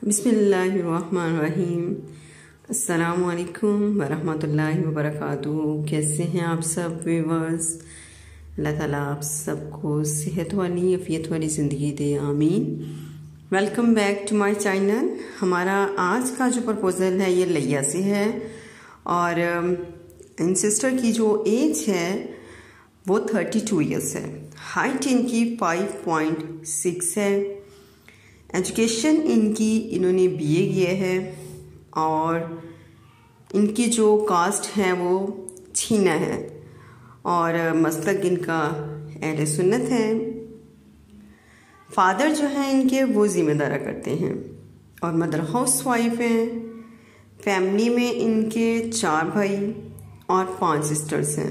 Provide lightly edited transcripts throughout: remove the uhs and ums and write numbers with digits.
बिस्मिल्लाहिर्रहमानिर्रहीम। अस्सलामुअलैकुम वरहमतुल्लाहि वबरकातुहू। कैसे हैं आप सब व्यूअर्स? अल्लाह ताला आप सबको सेहत वाली अफ़ियत वाली ज़िंदगी दे, आमीन। Welcome back to my channel. हमारा आज का जो प्रपोज़ल है ये लैया से है और इन सिस्टर की जो एज है वो 32 ईयर्स है। हाइट इनकी 5.6 है। एजुकेशन इनकी इन्होंने बीए किया है और इनकी जो कास्ट है वो छीना है और मसलक इनका अहले सुन्नत है। फादर जो है इनके वो ज़िम्मेदारा करते हैं और मदर हाउस वाइफ हैं। फैमिली में इनके 4 भाई और 5 सिस्टर्स हैं।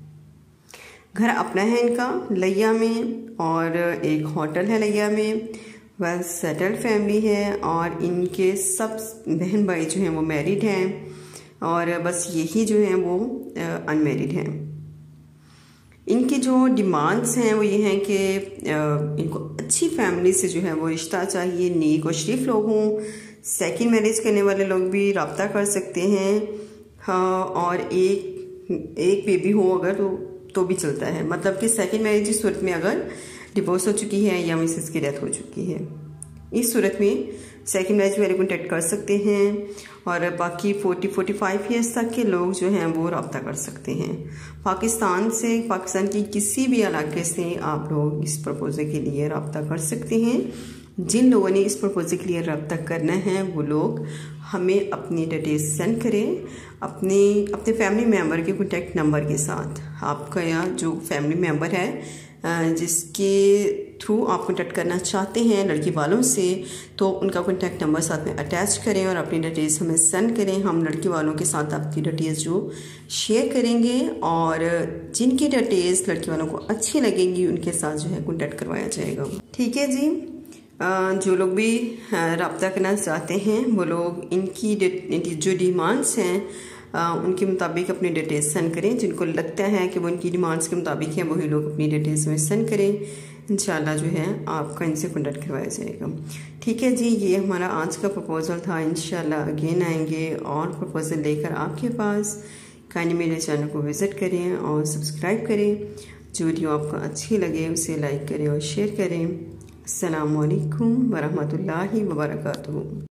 घर अपना है इनका लैया में और एक होटल है लैया में। वेल सेटल्ड फैमिली है और इनके सब बहन भाई जो हैं वो मैरिड हैं और बस यही जो हैं वो अनमैरिड हैं। इनकी जो डिमांड्स हैं वो ये हैं कि इनको अच्छी फैमिली से जो है वो रिश्ता चाहिए, नेक और शरीफ लोग हों। सेकंड मैरिज करने वाले लोग भी रब्ता कर सकते हैं। हाँ, और एक बेबी हो अगर तो भी चलता है। मतलब कि सेकंड मैरिज की सूरत में अगर डिवोर्स हो चुकी है या मिसेस की डेथ हो चुकी है, इस सूरत में सेकंड मैरिज वाले कॉन्टेक्ट कर सकते हैं और बाकी 40-45 ईयर्स तक के लोग जो हैं वो रब्ता कर सकते हैं। पाकिस्तान की किसी भी इलाके से आप लोग इस प्रपोजल के लिए रब्ता कर सकते हैं। जिन लोगों ने इस प्रपोजल के लिए रब्ता करना है वो लोग हमें अपनी डिटेल्स सेंड करें अपने फैमिली मेम्बर के कॉन्टैक्ट नंबर के साथ। आपका या जो फैमिली मेम्बर है जिसके थ्रू आप कॉन्टैक्ट करना चाहते हैं लड़की वालों से, तो उनका कॉन्टैक्ट नंबर साथ में अटैच करें और अपनी डिटेल्स हमें सेंड करें। हम लड़की वालों के साथ आपकी डिटेल्स जो शेयर करेंगे और जिनकी डिटेल्स लड़की वालों को अच्छी लगेंगी उनके साथ जो है कॉन्टैक्ट करवाया जाएगा। ठीक है जी। जो लोग भी रब्ता करना चाहते हैं वो लोग इनकी जो डिमांड्स हैं उनके मुताबिक अपनी डिटेल्स सेंड करें। जिनको लगता है कि वो इनकी डिमांड्स के मुताबिक है वही लोग अपनी डिटेल्स में सेंड करें। इंशाल्लाह जो है आपका इनसे कॉन्टैक्ट करवाया जाएगा। ठीक है जी, ये हमारा आज का प्रपोज़ल था। इंशाल्लाह अगेन आएंगे और प्रपोज़ल लेकर आपके पास। काइंडली मेरे चैनल को विज़िट करें और सब्सक्राइब करें। जो वीडियो आपको अच्छी लगे उसे लाइक करें और शेयर करें। अस्सलामु अलैकुम वरहमतुल्लाहि वबरकातुहू।